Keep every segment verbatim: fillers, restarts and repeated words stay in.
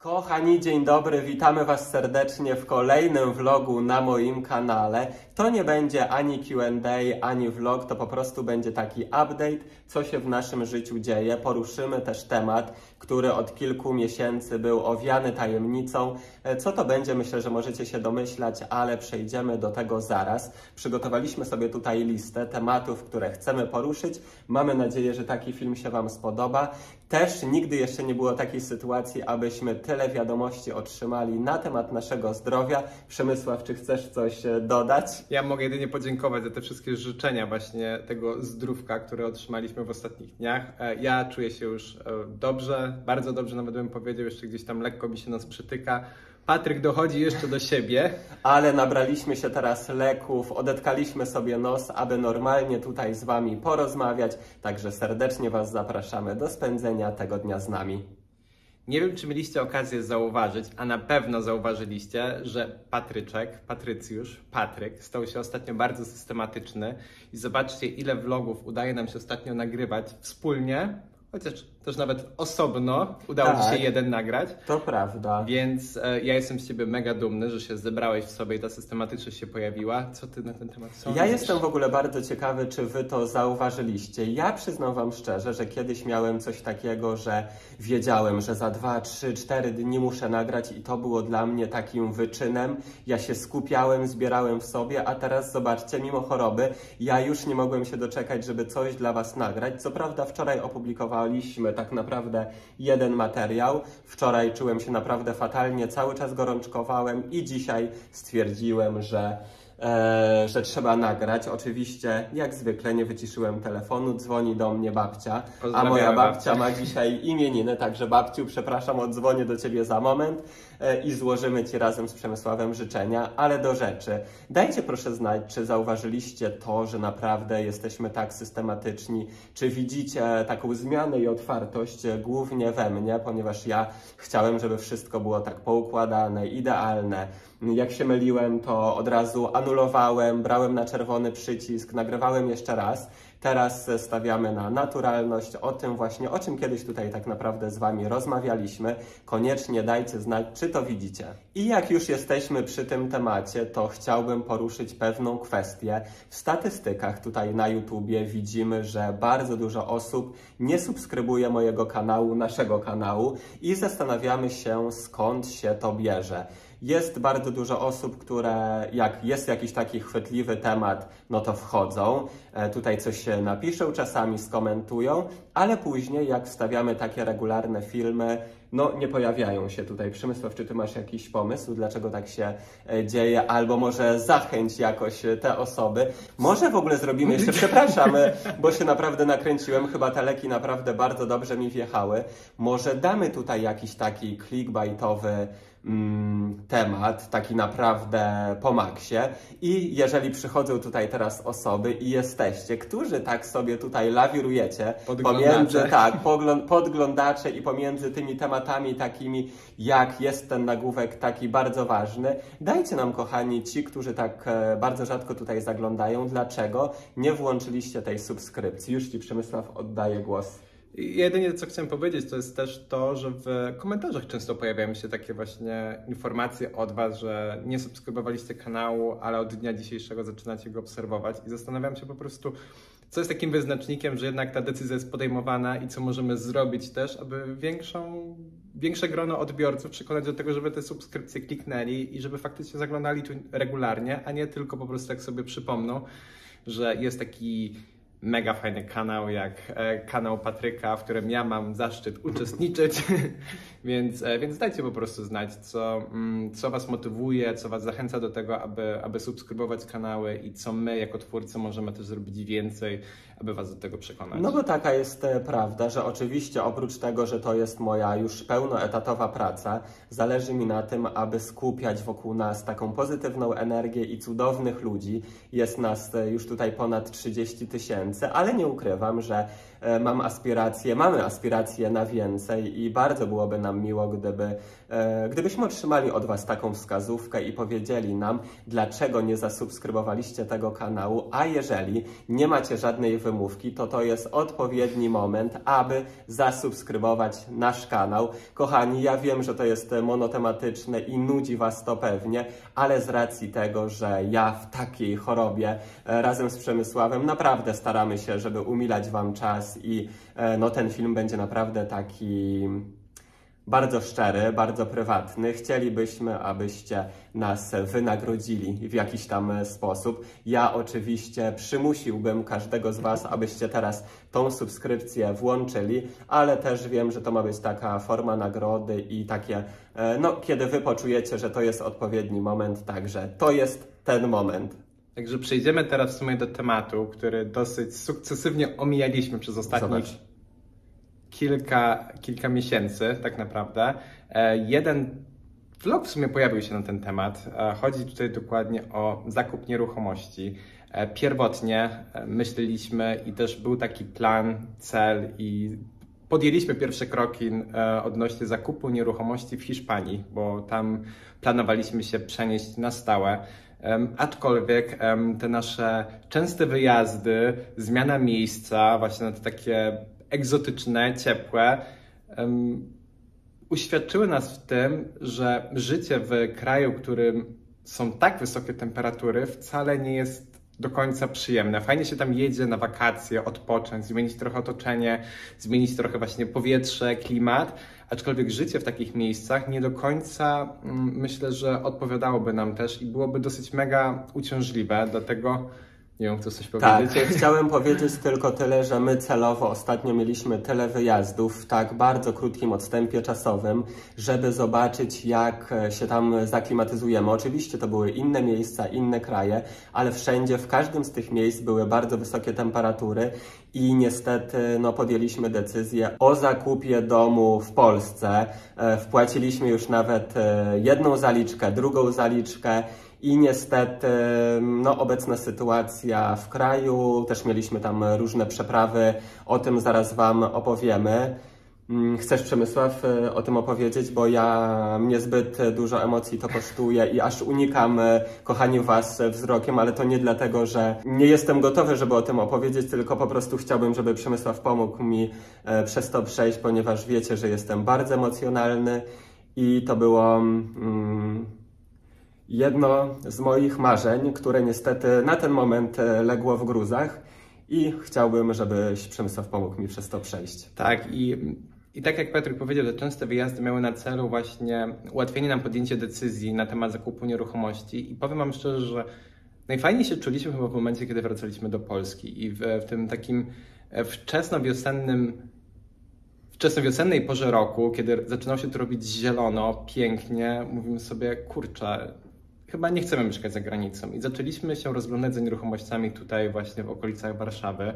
Kochani, dzień dobry, witamy Was serdecznie w kolejnym vlogu na moim kanale. To nie będzie ani Q and A, ani vlog, to po prostu będzie taki update, co się w naszym życiu dzieje. Poruszymy też temat, który od kilku miesięcy był owiany tajemnicą. Co to będzie? Myślę, że możecie się domyślać, ale przejdziemy do tego zaraz. Przygotowaliśmy sobie tutaj listę tematów, które chcemy poruszyć. Mamy nadzieję, że taki film się Wam spodoba. Też nigdy jeszcze nie było takiej sytuacji, abyśmy tyle wiadomości otrzymali na temat naszego zdrowia. Przemysław, czy chcesz coś dodać? Ja mogę jedynie podziękować za te wszystkie życzenia właśnie tego zdrówka, które otrzymaliśmy w ostatnich dniach. Ja czuję się już dobrze, bardzo dobrze nawet bym powiedział, jeszcze gdzieś tam lekko mi się nos przytyka. Patryk dochodzi jeszcze do siebie. Ale nabraliśmy się teraz leków, odetkaliśmy sobie nos, aby normalnie tutaj z Wami porozmawiać. Także serdecznie Was zapraszamy do spędzenia tego dnia z nami. Nie wiem, czy mieliście okazję zauważyć, a na pewno zauważyliście, że Patryczek, Patrycjusz, Patryk stał się ostatnio bardzo systematyczny i zobaczcie, ile vlogów udaje nam się ostatnio nagrywać wspólnie, chociaż też nawet osobno udało Tak, Ci się jeden nagrać. To prawda. Więc e, ja jestem z Ciebie mega dumny, że się zebrałeś w sobie i ta systematyczność się pojawiła. Co Ty na ten temat sądzisz? Ja jestem w ogóle bardzo ciekawy, czy Wy to zauważyliście. Ja przyznam Wam szczerze, że kiedyś miałem coś takiego, że wiedziałem, że za dwa, trzy, cztery dni muszę nagrać i to było dla mnie takim wyczynem. Ja się skupiałem, zbierałem w sobie, a teraz zobaczcie, mimo choroby, ja już nie mogłem się doczekać, żeby coś dla Was nagrać. Co prawda wczoraj opublikowaliśmy tak naprawdę jeden materiał. Wczoraj czułem się naprawdę fatalnie, cały czas gorączkowałem i dzisiaj stwierdziłem, że, e, że trzeba nagrać. Oczywiście, jak zwykle, nie wyciszyłem telefonu, dzwoni do mnie babcia, a moja babcia ma dzisiaj imieniny, także babciu, przepraszam, odzwonię do Ciebie za moment e, i złożymy Ci razem z Przemysławem życzenia, ale do rzeczy. Dajcie proszę znać, czy zauważyliście to, że naprawdę jesteśmy tak systematyczni, czy widzicie taką zmianę i otwartość głównie we mnie, ponieważ ja chciałem, żeby wszystko było tak poukładane, idealne. Jak się myliłem, to od razu anulowałem, brałem na czerwony przycisk, nagrywałem jeszcze raz. Teraz stawiamy na naturalność, o tym właśnie, o czym kiedyś tutaj tak naprawdę z Wami rozmawialiśmy. Koniecznie dajcie znać, czy to widzicie. I jak już jesteśmy przy tym temacie, to chciałbym poruszyć pewną kwestię. W statystykach tutaj na YouTubie widzimy, że bardzo dużo osób nie subskrybuje mojego kanału, naszego kanału i zastanawiamy się, skąd się to bierze. Jest bardzo dużo osób, które jak jest jakiś taki chwytliwy temat, no to wchodzą, e, tutaj coś napiszą, czasami skomentują, ale później jak wstawiamy takie regularne filmy, no nie pojawiają się tutaj. Przemysław, czy Ty masz jakiś pomysł, dlaczego tak się e, dzieje? Albo może zachęć jakoś te osoby. Może w ogóle zrobimy jeszcze, przepraszam, bo się naprawdę nakręciłem, chyba te leki naprawdę bardzo dobrze mi wjechały. Może damy tutaj jakiś taki clickbaitowy temat, taki naprawdę po maksie. I jeżeli przychodzą tutaj teraz osoby i jesteście, którzy tak sobie tutaj lawirujecie pomiędzy, tak, podglądacze i pomiędzy tymi tematami takimi, jak jest ten nagłówek taki bardzo ważny, dajcie nam, kochani, ci, którzy tak bardzo rzadko tutaj zaglądają, dlaczego nie włączyliście tej subskrypcji. Już Ci, Przemysław, oddaję głos. Jedynie co chciałem powiedzieć, to jest też to, że w komentarzach często pojawiają się takie właśnie informacje od Was, że nie subskrybowaliście kanału, ale od dnia dzisiejszego zaczynacie go obserwować i zastanawiam się po prostu, co jest takim wyznacznikiem, że jednak ta decyzja jest podejmowana i co możemy zrobić też, aby większą, większe grono odbiorców przekonać do tego, żeby te subskrypcje kliknęli i żeby faktycznie zaglądali tu regularnie, a nie tylko po prostu tak sobie przypomną, że jest taki mega fajny kanał, jak e, kanał Patryka, w którym ja mam zaszczyt uczestniczyć, więc, e, więc dajcie po prostu znać, co, mm, co Was motywuje, co Was zachęca do tego, aby, aby subskrybować kanały i co my jako twórcy możemy też zrobić więcej, aby Was do tego przekonać. No bo taka jest e, prawda, że oczywiście oprócz tego, że to jest moja już pełnoetatowa praca, zależy mi na tym, aby skupiać wokół nas taką pozytywną energię i cudownych ludzi. Jest nas e, już tutaj ponad trzydzieści tysięcy. tysięcy, ale nie ukrywam, że mam aspiracje, mamy aspiracje na więcej i bardzo byłoby nam miło, gdyby, gdybyśmy otrzymali od Was taką wskazówkę i powiedzieli nam, dlaczego nie zasubskrybowaliście tego kanału, a jeżeli nie macie żadnej wymówki, to to jest odpowiedni moment, aby zasubskrybować nasz kanał. Kochani, ja wiem, że to jest monotematyczne i nudzi Was to pewnie, ale z racji tego, że ja w takiej chorobie razem z Przemysławem naprawdę staramy się, żeby umilać Wam czas i no, ten film będzie naprawdę taki bardzo szczery, bardzo prywatny. Chcielibyśmy, abyście nas wynagrodzili w jakiś tam sposób. Ja oczywiście przymusiłbym każdego z Was, abyście teraz tą subskrypcję włączyli, ale też wiem, że to ma być taka forma nagrody i takie, no, kiedy Wy poczujecie, że to jest odpowiedni moment, także to jest ten moment. Także przejdziemy teraz w sumie do tematu, który dosyć sukcesywnie omijaliśmy przez ostatnich Zobacz. kilka, kilka miesięcy tak naprawdę. Jeden vlog w sumie pojawił się na ten temat. Chodzi tutaj dokładnie o zakup nieruchomości. Pierwotnie myśleliśmy i też był taki plan, cel i podjęliśmy pierwsze kroki odnośnie zakupu nieruchomości w Hiszpanii, bo tam planowaliśmy się przenieść na stałe. Um, aczkolwiek um, te nasze częste wyjazdy, zmiana miejsca, właśnie na te takie egzotyczne, ciepłe, um, uświadczyły nas w tym, że życie w kraju, w którym są tak wysokie temperatury, wcale nie jest do końca przyjemne. Fajnie się tam jedzie na wakacje, odpocząć, zmienić trochę otoczenie, zmienić trochę właśnie powietrze, klimat, aczkolwiek życie w takich miejscach nie do końca myślę, że odpowiadałoby nam też i byłoby dosyć mega uciążliwe, dlatego nie wiem, chcesz coś powiedzieć? Tak, chciałem powiedzieć tylko tyle, że my celowo ostatnio mieliśmy tyle wyjazdów w tak bardzo krótkim odstępie czasowym, żeby zobaczyć, jak się tam zaklimatyzujemy. Oczywiście to były inne miejsca, inne kraje, ale wszędzie, w każdym z tych miejsc były bardzo wysokie temperatury i niestety no, podjęliśmy decyzję o zakupie domu w Polsce. Wpłaciliśmy już nawet jedną zaliczkę, drugą zaliczkę. I niestety no, obecna sytuacja w kraju, też mieliśmy tam różne przeprawy, o tym zaraz Wam opowiemy. Chcesz, Przemysław, o tym opowiedzieć, bo ja mnie zbyt dużo emocji to kosztuje i aż unikam, kochani, Was wzrokiem, ale to nie dlatego, że nie jestem gotowy, żeby o tym opowiedzieć, tylko po prostu chciałbym, żeby Przemysław pomógł mi przez to przejść, ponieważ wiecie, że jestem bardzo emocjonalny i to było... Mm, jedno z moich marzeń, które niestety na ten moment legło w gruzach i chciałbym, żebyś, Przemysław, pomógł mi przez to przejść. Tak i, i tak jak Patryk powiedział, że częste wyjazdy miały na celu właśnie ułatwienie nam podjęcia decyzji na temat zakupu nieruchomości i powiem Wam szczerze, że najfajniej się czuliśmy chyba w momencie, kiedy wracaliśmy do Polski i w, w tym takim wczesnowiosennym wczesnowiosennej porze roku, kiedy zaczynało się to robić zielono, pięknie, mówimy sobie, kurczę, chyba nie chcemy mieszkać za granicą. I zaczęliśmy się rozglądać za nieruchomościami tutaj właśnie w okolicach Warszawy.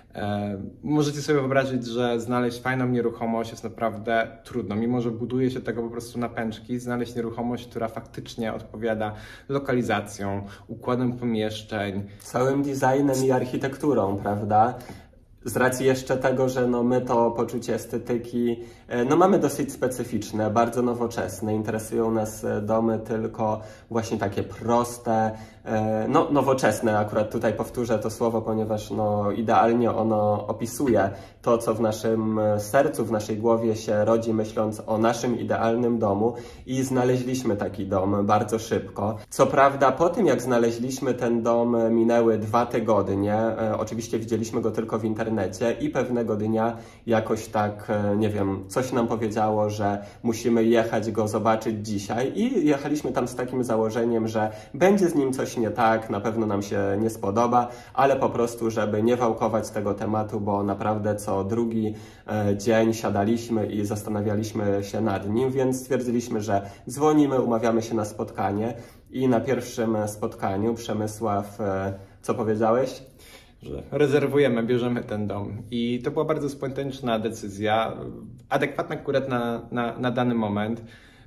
E, możecie sobie wyobrazić, że znaleźć fajną nieruchomość jest naprawdę trudno. Mimo że buduje się tego po prostu na pęczki, znaleźć nieruchomość, która faktycznie odpowiada lokalizacją, układem pomieszczeń. Całym designem i architekturą, prawda? Z racji jeszcze tego, że no my to poczucie estetyki no mamy dosyć specyficzne, bardzo nowoczesne. Interesują nas domy tylko właśnie takie proste, no nowoczesne. Akurat tutaj powtórzę to słowo, ponieważ no idealnie ono opisuje to, co w naszym sercu, w naszej głowie się rodzi, myśląc o naszym idealnym domu i znaleźliśmy taki dom bardzo szybko. Co prawda po tym, jak znaleźliśmy ten dom, minęły dwa tygodnie. Oczywiście widzieliśmy go tylko w internecie i pewnego dnia jakoś tak, nie wiem, coś nam powiedziało, że musimy jechać go zobaczyć dzisiaj i jechaliśmy tam z takim założeniem, że będzie z nim coś nie tak, na pewno nam się nie spodoba, ale po prostu, żeby nie wałkować tego tematu, bo naprawdę co drugi dzień siadaliśmy i zastanawialiśmy się nad nim, więc stwierdziliśmy, że dzwonimy, umawiamy się na spotkanie i na pierwszym spotkaniu Przemysław, co powiedziałeś? Że rezerwujemy, bierzemy ten dom. I to była bardzo spontaniczna decyzja, adekwatna akurat na, na, na dany moment.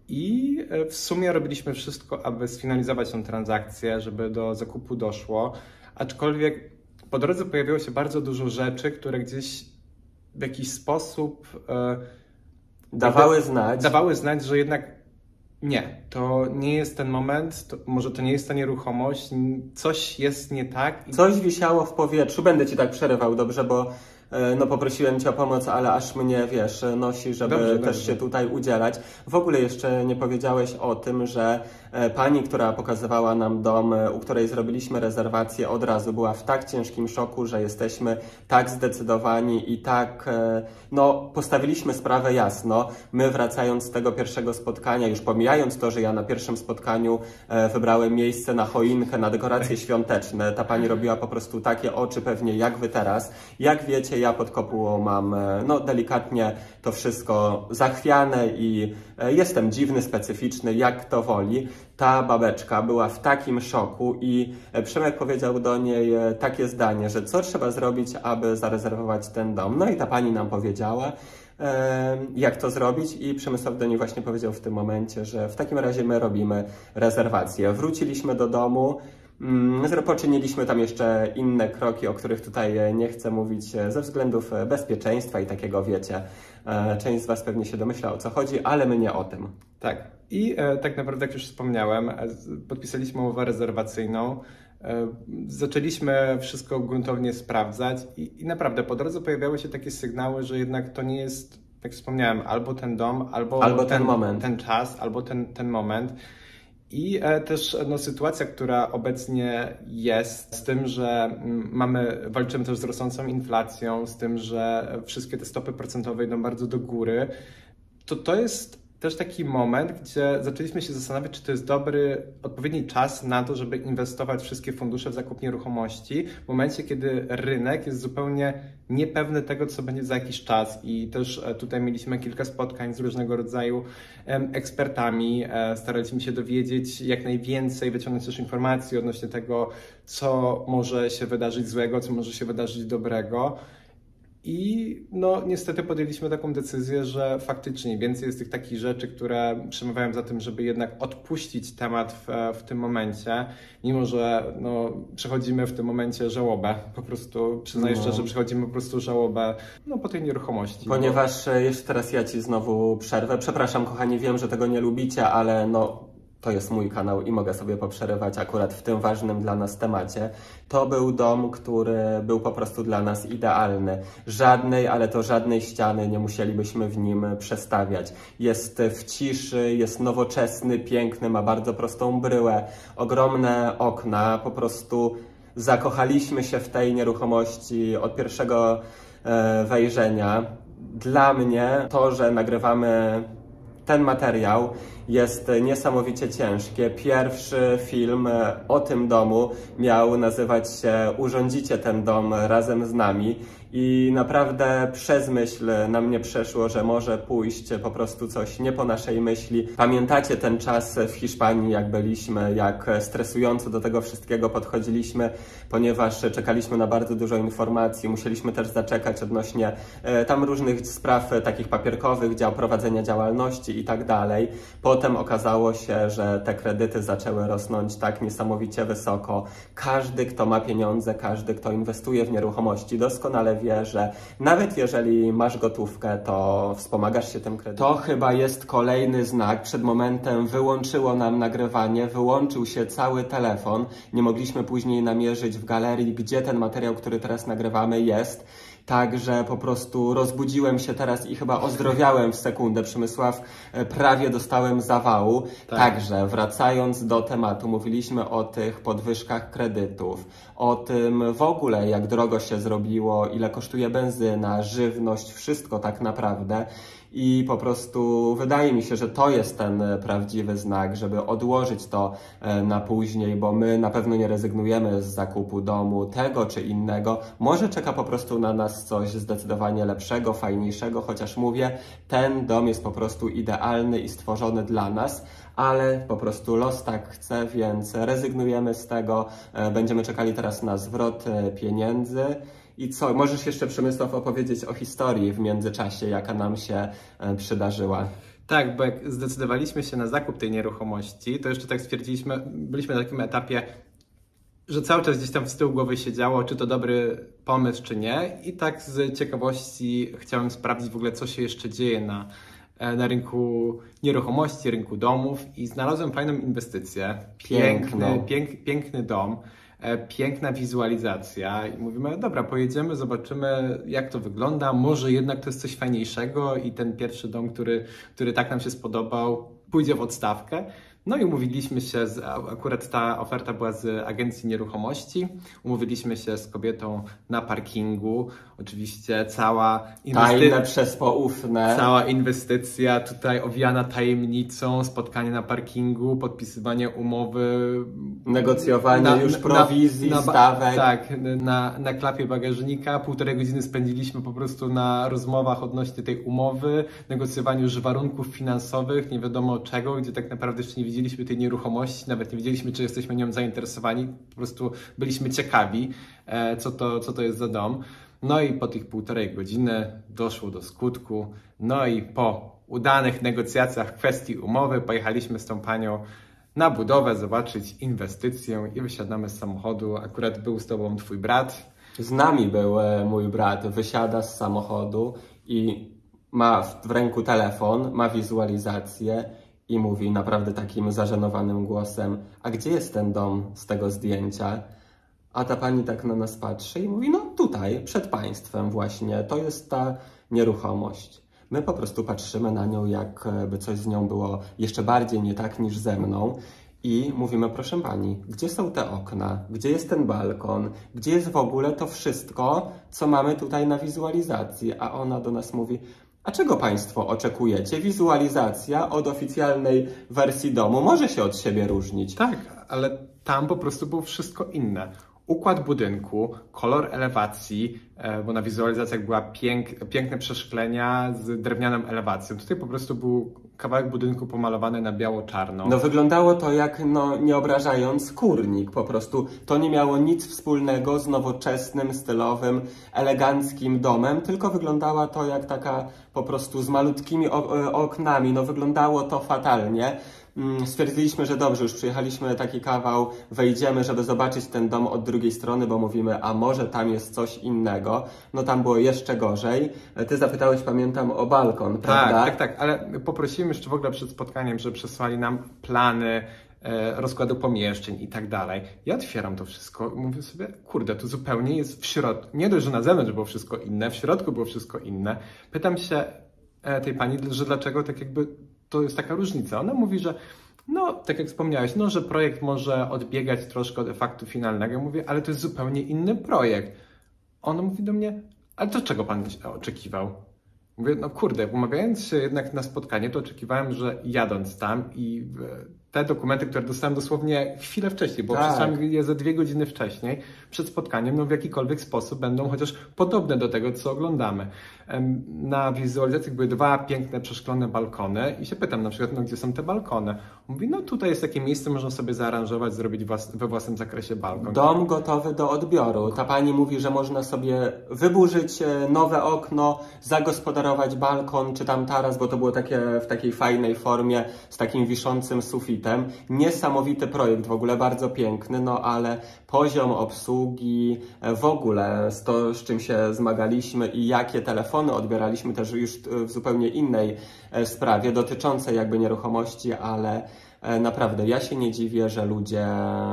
I w sumie robiliśmy wszystko, aby sfinalizować tę transakcję, żeby do zakupu doszło. Aczkolwiek po drodze pojawiło się bardzo dużo rzeczy, które gdzieś w jakiś sposób e, dawały znać. dawały znać, że jednak nie, to nie jest ten moment, to, może to nie jest ta nieruchomość, coś jest nie tak. I... Coś wisiało w powietrzu. Będę ci tak przerywał, dobrze, bo no poprosiłem cię o pomoc, ale aż mnie, wiesz, nosi, żeby dobrze, też dobrze. się tutaj udzielać. W ogóle jeszcze nie powiedziałeś o tym, że pani, która pokazywała nam dom, u której zrobiliśmy rezerwację, od razu była w tak ciężkim szoku, że jesteśmy tak zdecydowani i tak, no, postawiliśmy sprawę jasno. My, wracając z tego pierwszego spotkania, już pomijając to, że ja na pierwszym spotkaniu wybrałem miejsce na choinkę, na dekoracje świąteczne, ta pani robiła po prostu takie oczy pewnie jak wy teraz. Jak wiecie, ja pod kopułą mam, no, delikatnie to wszystko zachwiane i jestem dziwny, specyficzny, jak kto woli. Ta babeczka była w takim szoku i Przemek powiedział do niej takie zdanie, że co trzeba zrobić, aby zarezerwować ten dom. No i ta pani nam powiedziała, jak to zrobić i Przemysław do niej właśnie powiedział w tym momencie, że w takim razie my robimy rezerwację. Wróciliśmy do domu. Poczyniliśmy tam jeszcze inne kroki, o których tutaj nie chcę mówić ze względów bezpieczeństwa i takiego, wiecie, część z was pewnie się domyśla, o co chodzi, ale my nie o tym. Tak. I e, tak naprawdę, jak już wspomniałem, podpisaliśmy umowę rezerwacyjną, e, zaczęliśmy wszystko gruntownie sprawdzać i, i naprawdę po drodze pojawiały się takie sygnały, że jednak to nie jest, jak wspomniałem, albo ten dom, albo, albo ten, ten moment, ten czas, albo ten, ten moment. I e, też no, sytuacja, która obecnie jest z tym, że mamy, walczymy też z rosnącą inflacją, z tym, że wszystkie te stopy procentowe idą bardzo do góry, to to jest też taki moment, gdzie zaczęliśmy się zastanawiać, czy to jest dobry, odpowiedni czas na to, żeby inwestować wszystkie fundusze w zakup nieruchomości w momencie, kiedy rynek jest zupełnie niepewny tego, co będzie za jakiś czas. I też tutaj mieliśmy kilka spotkań z różnego rodzaju ekspertami, staraliśmy się dowiedzieć jak najwięcej, wyciągnąć też informacji odnośnie tego, co może się wydarzyć złego, co może się wydarzyć dobrego. I no niestety podjęliśmy taką decyzję, że faktycznie więcej jest tych takich rzeczy, które przemawiają za tym, żeby jednak odpuścić temat w, w tym momencie, mimo że no, przechodzimy w tym momencie żałobę, po prostu przyznaję no. szczerze, że przechodzimy po prostu żałobę no, po tej nieruchomości. Ponieważ bo... jeszcze teraz ja ci znowu przerwę, przepraszam kochani, wiem, że tego nie lubicie, ale no to jest mój kanał i mogę sobie poprzerywać akurat w tym ważnym dla nas temacie. To był dom, który był po prostu dla nas idealny. Żadnej, ale to żadnej ściany nie musielibyśmy w nim przestawiać. Jest w ciszy, jest nowoczesny, piękny, ma bardzo prostą bryłę, ogromne okna, po prostu zakochaliśmy się w tej nieruchomości od pierwszego e, wejrzenia. Dla mnie to, że nagrywamy ten materiał, jest niesamowicie ciężkie. Pierwszy film o tym domu miał nazywać się Urządzicie ten dom razem z nami i naprawdę przez myśl na mnie przeszło, że może pójść po prostu coś nie po naszej myśli. Pamiętacie ten czas w Hiszpanii, jak byliśmy, jak stresująco do tego wszystkiego podchodziliśmy, ponieważ czekaliśmy na bardzo dużo informacji, musieliśmy też zaczekać odnośnie e, tam różnych spraw e, takich papierkowych, dział prowadzenia działalności i tak dalej. Potem okazało się, że te kredyty zaczęły rosnąć tak niesamowicie wysoko. Każdy, kto ma pieniądze, każdy, kto inwestuje w nieruchomości, doskonale wie, że nawet jeżeli masz gotówkę, to wspomagasz się tym kredytem. To chyba jest kolejny znak. Przed momentem wyłączyło nam nagrywanie, wyłączył się cały telefon. Nie mogliśmy później namierzyć w galerii, gdzie ten materiał, który teraz nagrywamy, jest. Także po prostu rozbudziłem się teraz i chyba ozdrowiałem w sekundę. Przemysław, prawie dostałem zawału. Tak. Także wracając do tematu, mówiliśmy o tych podwyżkach kredytów, o tym w ogóle jak drogo się zrobiło, ile kosztuje benzyna, żywność, wszystko tak naprawdę. I po prostu wydaje mi się, że to jest ten prawdziwy znak, żeby odłożyć to na później, bo my na pewno nie rezygnujemy z zakupu domu, tego czy innego. Może czeka po prostu na nas coś zdecydowanie lepszego, fajniejszego, chociaż mówię, ten dom jest po prostu idealny i stworzony dla nas, ale po prostu los tak chce, więc rezygnujemy z tego. Będziemy czekali teraz na zwrot pieniędzy. I co? Możesz jeszcze, Przemysław, opowiedzieć o historii w międzyczasie, jaka nam się przydarzyła. Tak, bo jak zdecydowaliśmy się na zakup tej nieruchomości, to jeszcze tak stwierdziliśmy, byliśmy na takim etapie, że cały czas gdzieś tam z tyłu głowy się działo, czy to dobry pomysł, czy nie. I tak z ciekawości chciałem sprawdzić w ogóle, co się jeszcze dzieje na, na rynku nieruchomości, rynku domów i znalazłem fajną inwestycję. Piękny, pięk, piękny dom, piękna wizualizacja i mówimy, dobra, pojedziemy, zobaczymy, jak to wygląda, może jednak to jest coś fajniejszego i ten pierwszy dom, który, który tak nam się spodobał, pójdzie w odstawkę. No i umówiliśmy się, z, akurat ta oferta była z agencji nieruchomości, umówiliśmy się z kobietą na parkingu, oczywiście cała inwestycja, tajne przez poufne, cała inwestycja tutaj owiana tajemnicą, spotkanie na parkingu, podpisywanie umowy, negocjowanie na, już prowizji, na, na, stawek. Tak, na, na klapie bagażnika, półtorej godziny spędziliśmy po prostu na rozmowach odnośnie tej umowy, negocjowaniu już warunków finansowych, nie wiadomo czego, gdzie tak naprawdę jeszcze nie widzieliśmy tej nieruchomości, nawet nie wiedzieliśmy, czy jesteśmy nią zainteresowani, po prostu byliśmy ciekawi, co to, co to jest za dom. No i po tych półtorej godziny doszło do skutku, no i po udanych negocjacjach w kwestii umowy pojechaliśmy z tą panią na budowę, zobaczyć inwestycję i wysiadamy z samochodu, akurat był z tobą twój brat. Z nami był mój brat, wysiada z samochodu i ma w ręku telefon, ma wizualizację i mówi naprawdę takim zażenowanym głosem: a gdzie jest ten dom z tego zdjęcia? A ta pani tak na nas patrzy i mówi: no tutaj, przed państwem właśnie, to jest ta nieruchomość. My po prostu patrzymy na nią, jakby coś z nią było jeszcze bardziej nie tak niż ze mną i mówimy: proszę pani, gdzie są te okna, gdzie jest ten balkon, gdzie jest w ogóle to wszystko, co mamy tutaj na wizualizacji? A ona do nas mówi: a czego państwo oczekujecie? Wizualizacja od oficjalnej wersji domu może się od siebie różnić. Tak, ale tam po prostu było wszystko inne. Układ budynku, kolor elewacji, bo na wizualizacjach była pięk, piękne przeszklenia z drewnianą elewacją. Tutaj po prostu był kawałek budynku pomalowany na biało-czarno. No wyglądało to jak, no nie obrażając, kurnik po prostu. To nie miało nic wspólnego z nowoczesnym, stylowym, eleganckim domem, tylko wyglądało to jak taka po prostu z malutkimi oknami. No wyglądało to fatalnie. Stwierdziliśmy, że dobrze, już przyjechaliśmy taki kawał, wejdziemy, żeby zobaczyć ten dom od drugiej strony, bo mówimy, a może tam jest coś innego. No tam było jeszcze gorzej. Ty zapytałeś, pamiętam, o balkon, prawda? Tak, tak, tak, ale poprosiłem jeszcze w ogóle przed spotkaniem, żeby przesłali nam plany e, rozkładu pomieszczeń i tak dalej. Ja otwieram to wszystko i mówię sobie, kurde, to zupełnie jest w środku. Nie dość, że na zewnątrz było wszystko inne, w środku było wszystko inne. Pytam się e, tej pani, że dlaczego tak jakby to jest taka różnica. Ona mówi, że no, tak jak wspomniałeś, no, że projekt może odbiegać troszkę od efektu finalnego. Ja mówię, ale to jest zupełnie inny projekt. Ona mówi do mnie, ale to czego pan oczekiwał? Mówię, no kurde, umawiając się jednak na spotkanie, to oczekiwałem, że jadąc tam i te dokumenty, które dostałem dosłownie chwilę wcześniej, bo tak. Przeczytałem je ze dwie godziny wcześniej, przed spotkaniem, no w jakikolwiek sposób będą chociaż podobne do tego, co oglądamy. Na wizualizacji były dwa piękne, przeszklone balkony i się pytam na przykład, no gdzie są te balkony? Mówi, no tutaj jest takie miejsce, można sobie zaaranżować, zrobić włas we własnym zakresie balkon. Dom gotowy do odbioru. Ta pani mówi, że można sobie wyburzyć nowe okno, zagospodarować balkon, czy tam taras, bo to było takie w takiej fajnej formie, z takim wiszącym sufitem. Niesamowity projekt, w ogóle bardzo piękny, no ale poziom obsługi, w ogóle z to, z czym się zmagaliśmy i jakie telefony odbieraliśmy też już w zupełnie innej sprawie, dotyczącej jakby nieruchomości, ale naprawdę ja się nie dziwię, że ludzie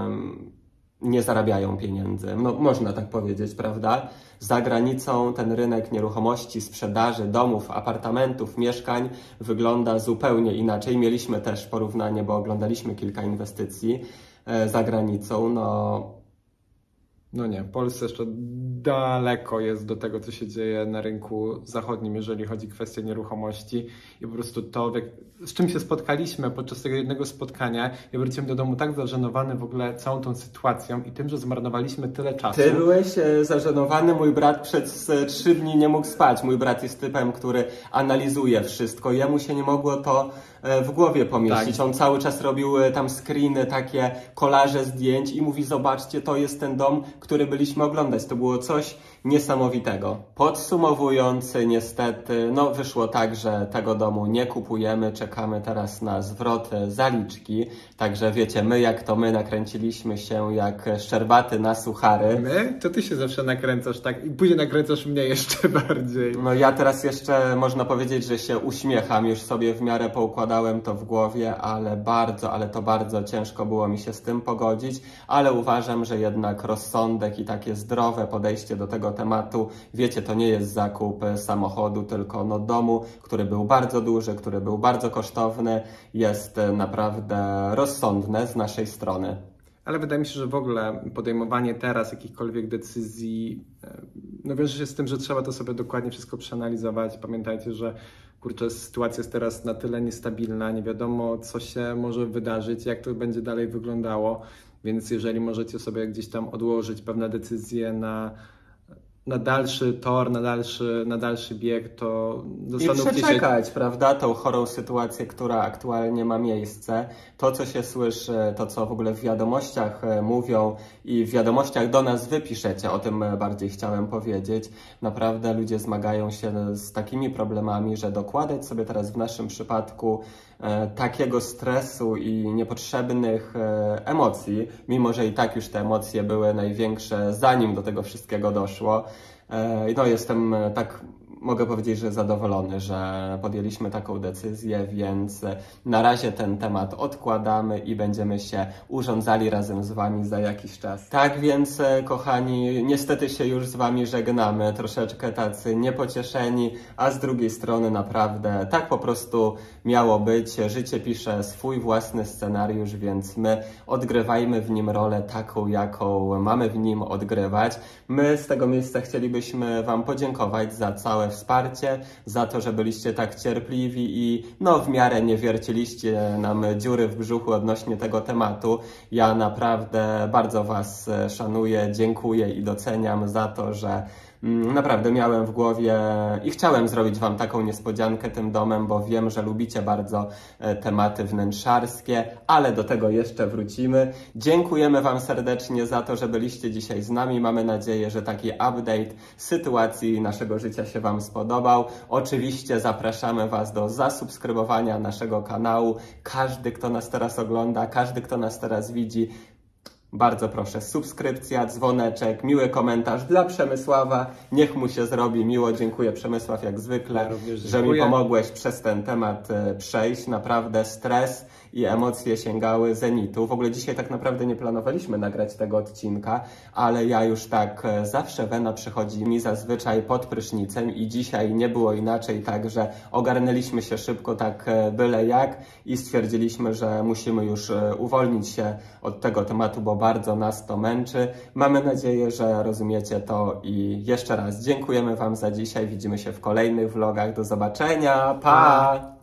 nie zarabiają pieniędzy. No można tak powiedzieć, prawda? Za granicą ten rynek nieruchomości, sprzedaży domów, apartamentów, mieszkań wygląda zupełnie inaczej. Mieliśmy też porównanie, bo oglądaliśmy kilka inwestycji za granicą. No, no nie, Polsce jeszcze daleko jest do tego, co się dzieje na rynku zachodnim, jeżeli chodzi o kwestię nieruchomości i po prostu to, z czym się spotkaliśmy podczas tego jednego spotkania. Ja wróciłem do domu tak zażenowany w ogóle całą tą sytuacją i tym, że zmarnowaliśmy tyle czasu. Ty byłeś zażenowany, mój brat przez trzy dni nie mógł spać. Mój brat jest typem, który analizuje wszystko. Jemu się nie mogło to w głowie pomieścić. Tak. On cały czas robił tam screeny, takie kolaże zdjęć i mówi, zobaczcie, to jest ten dom, który byliśmy oglądać. To było coś niesamowitego. Podsumowując, niestety, no wyszło tak, że tego domu nie kupujemy, czekamy teraz na zwrot zaliczki, także wiecie, my jak to my nakręciliśmy się jak szczerbaty na suchary. My? To ty się zawsze nakręcasz tak i później nakręcasz mnie jeszcze bardziej. No ja teraz jeszcze można powiedzieć, że się uśmiecham, już sobie w miarę poukładałem to w głowie, ale bardzo, ale to bardzo ciężko było mi się z tym pogodzić, ale uważam, że jednak rozsądek i takie zdrowe podejście do tego tematu, wiecie, to nie jest zakup samochodu, tylko no domu, który był bardzo duży, który był bardzo kosztowny, jest naprawdę rozsądne z naszej strony. Ale wydaje mi się, że w ogóle podejmowanie teraz jakichkolwiek decyzji no wiąże się z tym, że trzeba to sobie dokładnie wszystko przeanalizować. Pamiętajcie, że kurczę, sytuacja jest teraz na tyle niestabilna, nie wiadomo co się może wydarzyć, jak to będzie dalej wyglądało, więc jeżeli możecie sobie gdzieś tam odłożyć pewne decyzje na na dalszy tor, na dalszy, na dalszy bieg, to zastanówcie się. I przeczekać, prawda, tą chorą sytuację, która aktualnie ma miejsce. To, co się słyszy, to, co w ogóle w wiadomościach mówią i w wiadomościach do nas wy piszecie, o tym bardziej chciałem powiedzieć. Naprawdę ludzie zmagają się z takimi problemami, że dokładać sobie teraz w naszym przypadku e, takiego stresu i niepotrzebnych e, emocji, mimo że i tak już te emocje były największe, zanim do tego wszystkiego doszło. No jestem, tak mogę powiedzieć, że zadowolony, że podjęliśmy taką decyzję, więc na razie ten temat odkładamy i będziemy się urządzali razem z wami za jakiś czas. Tak więc, kochani, niestety się już z wami żegnamy, troszeczkę tacy niepocieszeni, a z drugiej strony naprawdę tak po prostu miało być. Życie pisze swój własny scenariusz, więc my odgrywajmy w nim rolę taką, jaką mamy w nim odgrywać. My z tego miejsca chcielibyśmy wam podziękować za całe wsparcie, za to, że byliście tak cierpliwi i no w miarę nie wierciliście nam dziury w brzuchu odnośnie tego tematu. Ja naprawdę bardzo was szanuję, dziękuję i doceniam za to, że naprawdę miałem w głowie i chciałem zrobić wam taką niespodziankę tym domem, bo wiem, że lubicie bardzo tematy wnętrzarskie, ale do tego jeszcze wrócimy. Dziękujemy wam serdecznie za to, że byliście dzisiaj z nami. Mamy nadzieję, że taki update sytuacji naszego życia się wam spodobał. Oczywiście zapraszamy was do zasubskrybowania naszego kanału. Każdy, kto nas teraz ogląda, każdy, kto nas teraz widzi, bardzo proszę, subskrypcja, dzwoneczek, miły komentarz dla Przemysława. Niech mu się zrobi miło. Dziękuję, Przemysław, jak zwykle, ja że mi pomogłeś przez ten temat przejść. Naprawdę stres i emocje sięgały zenitu. W ogóle dzisiaj tak naprawdę nie planowaliśmy nagrać tego odcinka, ale ja już tak zawsze wena przychodzi mi zazwyczaj pod prysznicem i dzisiaj nie było inaczej, także ogarnęliśmy się szybko tak byle jak i stwierdziliśmy, że musimy już uwolnić się od tego tematu, bo bardzo nas to męczy. Mamy nadzieję, że rozumiecie to i jeszcze raz dziękujemy wam za dzisiaj. Widzimy się w kolejnych vlogach. Do zobaczenia. Pa!